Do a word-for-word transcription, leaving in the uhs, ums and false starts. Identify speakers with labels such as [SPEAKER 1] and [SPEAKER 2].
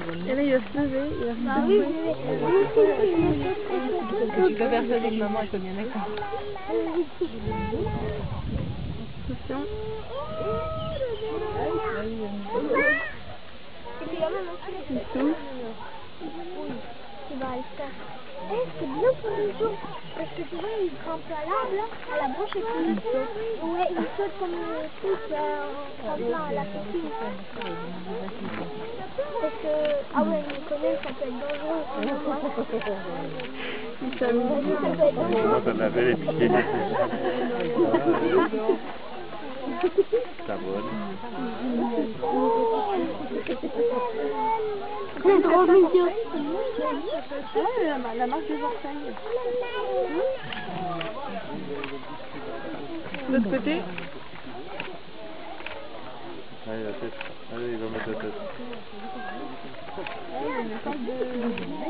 [SPEAKER 1] Et là, il va se lever, il va se
[SPEAKER 2] Ah oui,
[SPEAKER 1] Je suis pas persuadée que maman elle soit bien d'accord. Attention. Il souffle.
[SPEAKER 2] Tu vas le faire. Eh, c'est bien pour les jours. Parce que tu vois, il grimpe à l'arbre, là, à la branche et puis il saute. Ouais, il saute comme le truc euh, en tremplin à la piscine. Parce que, ah ouais, il connaît, ça peut être dangereux.
[SPEAKER 1] Il s'amuse.
[SPEAKER 2] Ça peut être dangereux.
[SPEAKER 3] On avait les pieds. Ça vole.
[SPEAKER 2] C'est trop mignon.
[SPEAKER 1] Ouais, la, la marque des orteils. De l'autre côté.
[SPEAKER 3] Allez, la tête. Allez, il va mettre la tête.